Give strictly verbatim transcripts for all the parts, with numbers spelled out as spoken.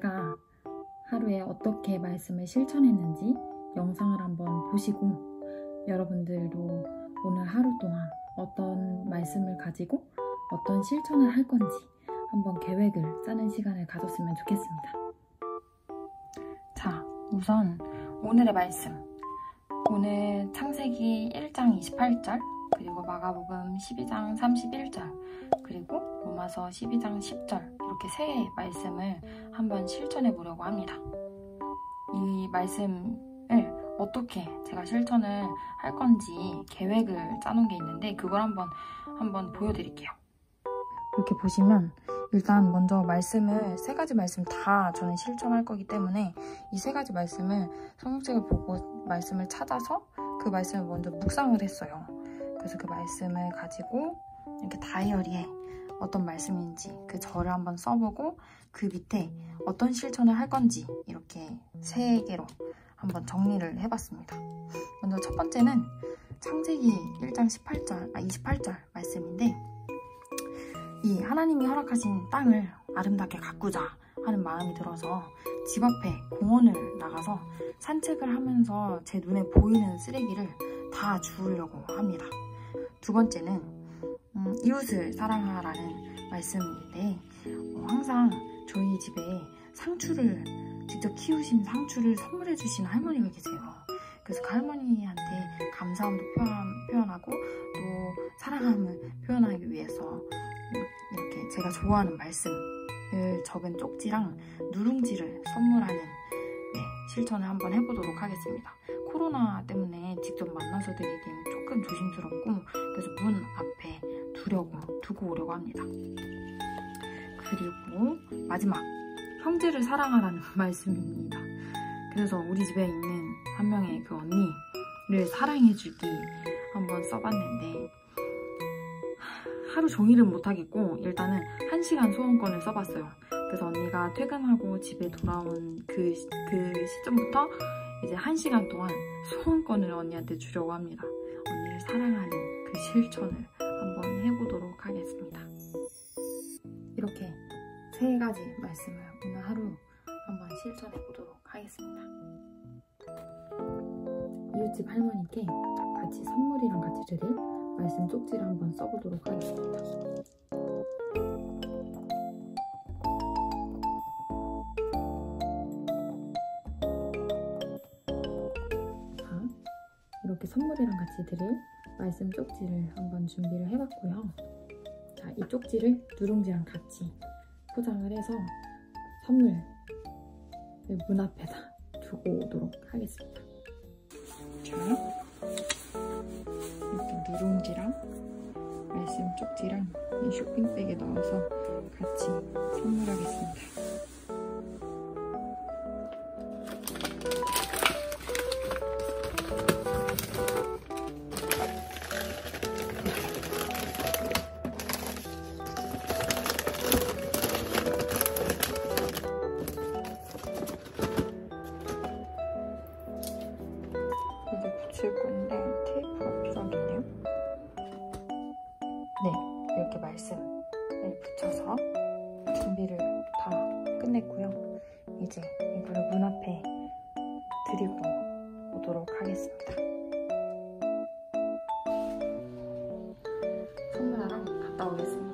제가 하루에 어떻게 말씀을 실천했는지 영상을 한번 보시고 여러분들도 오늘 하루 동안 어떤 말씀을 가지고 어떤 실천을 할 건지 한번 계획을 짜는 시간을 가졌으면 좋겠습니다. 자, 우선 오늘의 말씀. 오늘 창세기 일 장 이십팔 절, 그리고 마가복음 십이 장 삼십일 절, 그리고 로마서 십이 장 십 절, 이렇게 세 개의 말씀을 한번 실천해 보려고 합니다. 이 말씀을 어떻게 제가 실천을 할 건지 계획을 짜놓은 게 있는데 그걸 한번 한번 보여드릴게요. 이렇게 보시면 일단 먼저 말씀을 세 가지 말씀 다 저는 실천할 거기 때문에 이 세 가지 말씀을 성경책을 보고 말씀을 찾아서 그 말씀을 먼저 묵상을 했어요. 그래서 그 말씀을 가지고 이렇게 다이어리에 어떤 말씀인지 그 절을 한번 써보고 그 밑에 어떤 실천을 할 건지 이렇게 세 개로 한번 정리를 해봤습니다. 먼저 첫 번째는 창세기 일 장 십팔 절, 아 이십팔 절 말씀인데, 이 하나님이 허락하신 땅을 아름답게 가꾸자 하는 마음이 들어서 집 앞에 공원을 나가서 산책을 하면서 제 눈에 보이는 쓰레기를 다 주우려고 합니다. 두 번째는 음, 이웃을 사랑하라는 말씀인데, 어, 항상 저희 집에 상추를 직접 키우신 상추를 선물해 주시는 할머니가 계세요. 그래서 그 할머니한테 감사함도 표현, 표현하고 또 사랑함을 표현하기 위해서 이렇게 제가 좋아하는 말씀을 적은 쪽지랑 누룽지를 선물하는 네, 실천을 한번 해보도록 하겠습니다. 코로나 때문에 직접 만나서 드리기는 조금 조심스럽고 그래서 문 앞에 두려고 두고 오려고 합니다. 그리고 마지막, 형제를 사랑하라는 말씀입니다. 그래서 우리 집에 있는 한 명의 그 언니를 사랑해주기 한번 써봤는데 하루 종일은 못하겠고 일단은 한 시간 소원권을 써봤어요. 그래서 언니가 퇴근하고 집에 돌아온 그, 그 시점부터 이제 한 시간 동안 소원권을 언니한테 주려고 합니다. 언니를 사랑하는 그 실천을 한번 해보도록 하겠습니다. 이렇게 세 가지 말씀을 오늘 하루 한번 실천해 보도록 하겠습니다. 이웃집 할머니께 같이 선물이랑 같이 드릴 말씀 쪽지를 한번 써보도록 하겠습니다. 자, 이렇게 선물이랑 같이 드릴 말씀 쪽지를 한번 준비를 해봤고요. 자, 이 쪽지를 누룽지랑 같이 포장을 해서 선물 문 앞에다 두고 오도록 하겠습니다. 자, 이렇게 누룽지랑 말씀 쪽지랑 이 쇼핑백에 넣어서 같이 선물하겠습니다. 붙일 건데 테이프가 필요하겠네요. 네, 이렇게 말씀을 붙여서 준비를 다 끝냈고요. 이제 이거를 문 앞에 드리고 오도록 하겠습니다. 선물하러 갔다 오겠습니다.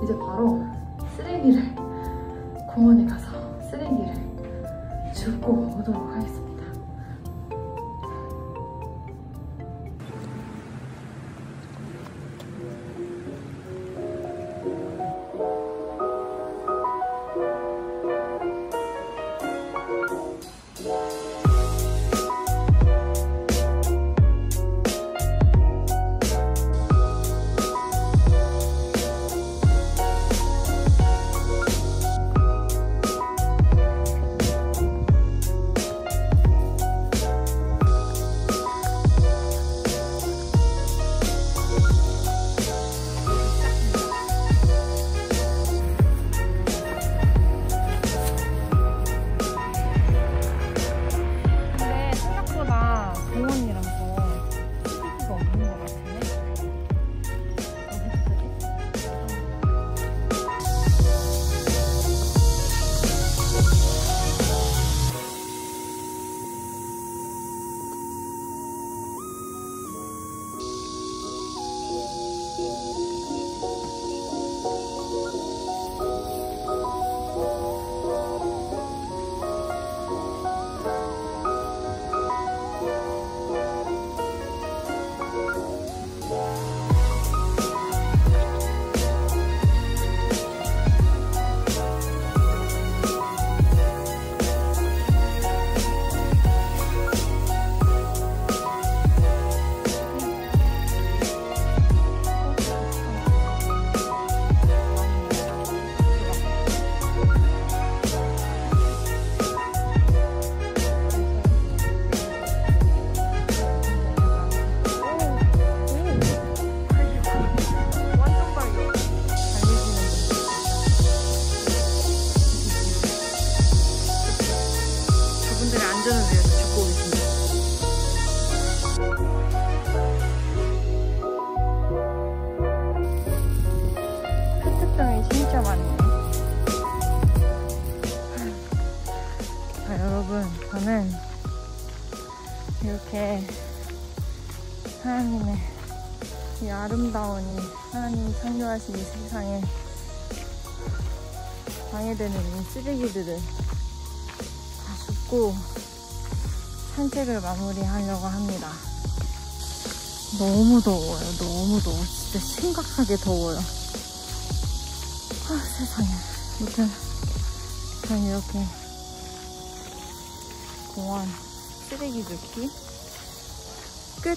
이제 바로 쓰레기를 공원에 가서 쓰레기를 줍고 오도록 하겠습니다. 저는 이렇게 하나님의 이 아름다운 이 하나님이 창조하신 이 세상에 방해되는 이 쓰레기들을 다 줍고 산책을 마무리하려고 합니다. 너무 더워요. 너무 더워. 진짜 심각하게 더워요. 아, 세상에. 아무튼 전 이렇게 공원 쓰레기 줍기 끝!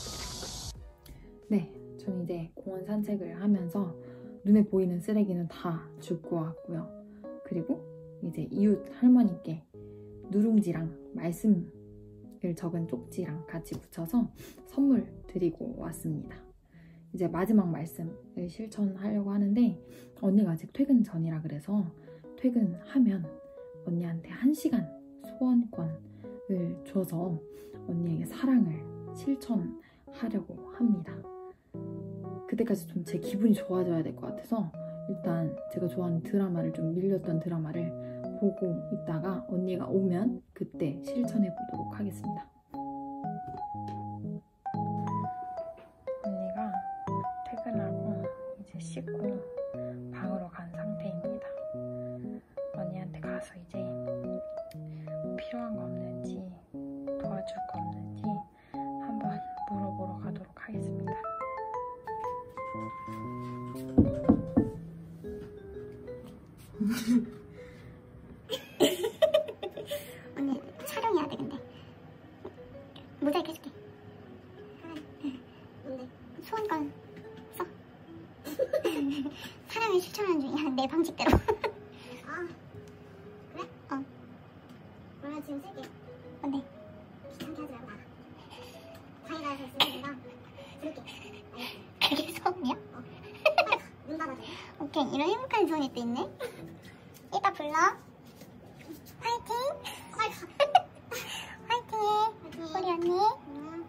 네, 전 이제 공원 산책을 하면서 눈에 보이는 쓰레기는 다 줍고 왔고요. 그리고 이제 이웃 할머니께 누룽지랑 말씀을 적은 쪽지랑 같이 붙여서 선물 드리고 왔습니다. 이제 마지막 말씀을 실천하려고 하는데 언니가 아직 퇴근 전이라 그래서 퇴근하면 언니한테 한 시간 소원권을 줘서 언니에게 사랑을 실천하려고 합니다. 그때까지 좀 제 기분이 좋아져야 될 것 같아서 일단 제가 좋아하는 드라마를 좀 밀렸던 드라마를 보고 있다가 언니가 오면 그때 실천해 보도록 하겠습니다. 언니가 퇴근하고 이제 씻고 방으로 간 상태입니다. 언니한테 가서 이제 뭐 필요한 거 없는지 도와줄 거 없는지 한번 물어보러 가도록 하겠습니다. 언니 촬영해야 돼. 근데 모자이크 해줄게. 뭔데? 소원권 써. 사랑을 실천하는 중이야. 내 방식대로. 아 그래? 어. 그러면 지금 쓸게. 뭔데? 귀찮게 하지 말고 나가. 방에 가서 쓰니까 쓸게. 그게 소원이야? 어. 빨리 가. 눈 닫아줘. 오케이. 이런 행복한 소원이 또 있네. 이따 불러. 화이팅! 화이팅해. 우리 언니. 응.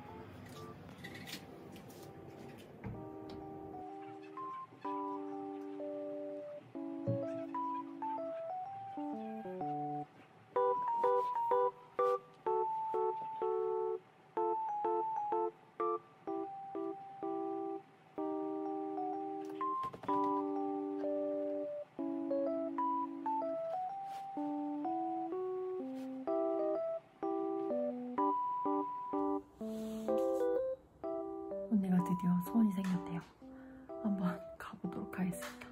언니가 드디어 소원이 생겼대요. 한번 가보도록 하겠습니다.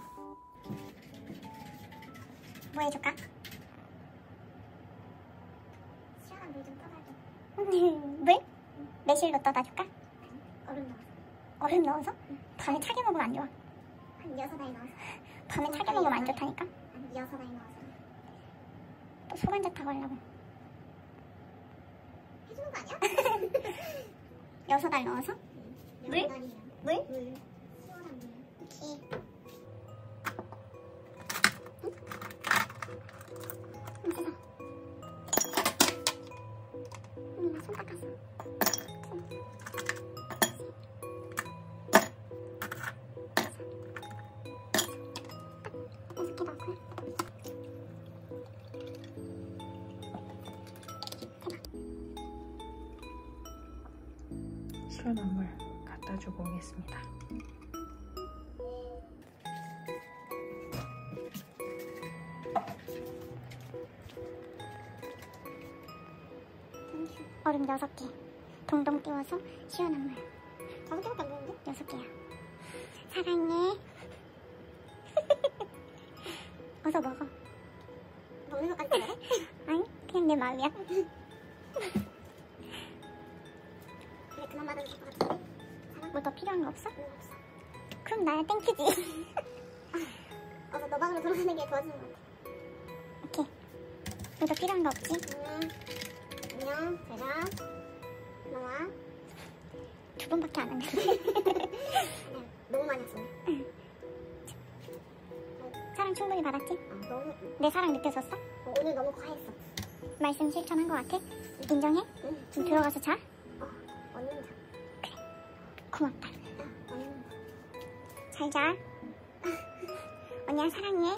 뭐 해줄까? 시원한 물 좀 떠다줘. 물? 매실로 떠다줄까? 얼음 넣어서. 얼음 넣어서? 응. 밤에 차게 먹으면 안 좋아. 한 여섯 알 넣어서. 밤에 차게 먹으면 안 좋다니까? 한 여섯 알 넣어서. 또 소간자 타고 하려고. 해주는 거 아니야? 여섯 알 넣어서? 응. 물? 물? 물. 시원한 물. 오케이. 응? 나 손 닦았어. 손. 여섯 개 넣고. 시원한 물 갖다 주고 오겠습니다. 얼음 여섯 개 동동 띄워서 시원한 물. 다섯 개밖에 안 되는데? 여섯 개야. 사랑해. 어서 먹어. 먹는 것까지 그래? 아니 그냥 내 마음이야. 근데 그만 받아도 될 것 같은데? 뭐 더 필요한 거 없어? 응 없어. 그럼 나야 땡큐지. 어서 너 방으로 돌아가는 게 도와주는 것 같아. 오케이. 뭐 더 필요한 거 없지? 응. 안녕, 잘가. 고마워. 두 번밖에 안 했는데. 아니야, 너무 많이 했어. 응. 사랑 충분히 받았지? 어, 너무. 내 사랑 느껴졌어? 어, 오늘 너무 과했어. 말씀 실천한 거 같아? 응. 인정해? 응. 좀 들어가서 자? 어, 언니는 자. 그래. 고맙다. 어, 언니는 자. 잘 자. 언니야, 사랑해.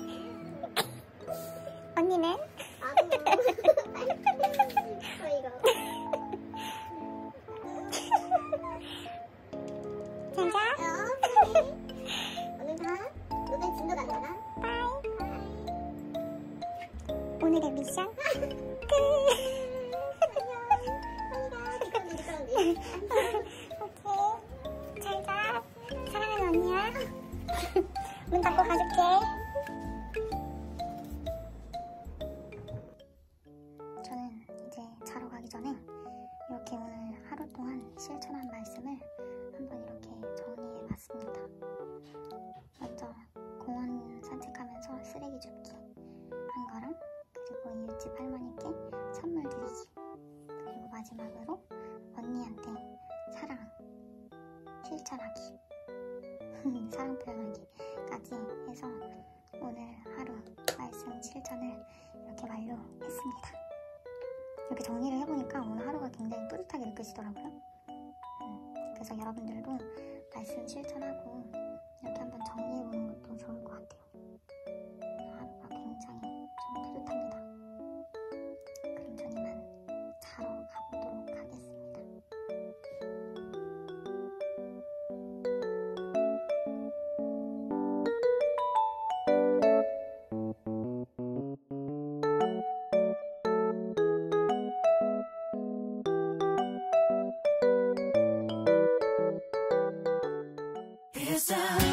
언니는? 잘 자. 오늘 다 노래 진도 간다. 바이. 오늘의 미션 끝. 오케이. 잘 자. 사랑하는 언니야. 문 닫고 가줄게. 저는 이제 자러 가기 전에 이렇게 오늘 하루 동안 실천한 말씀을 한번 이렇게 정리해 봤습니다. 먼저 공원 산책하면서 쓰레기 줍기 한 거랑, 그리고 이웃집 할머니께 선물 드리기, 그리고 마지막으로 언니한테 사랑 실천하기 사랑 표현하기까지 해서 오늘 하루 말씀 실천을 이렇게 완료했습니다. 이렇게 정리를 해보니까 오늘 하루가 굉장히 뿌듯하게 느껴지더라고요. 음, 그래서 여러분들도 말씀 실천하고 이렇게 한번 정리해보는 것도 좋을 것 같아요. 오늘 하루가 굉장히 좀 뿌듯합니다. 그럼 전 이만 자러 가보도록 하겠습니다. It's a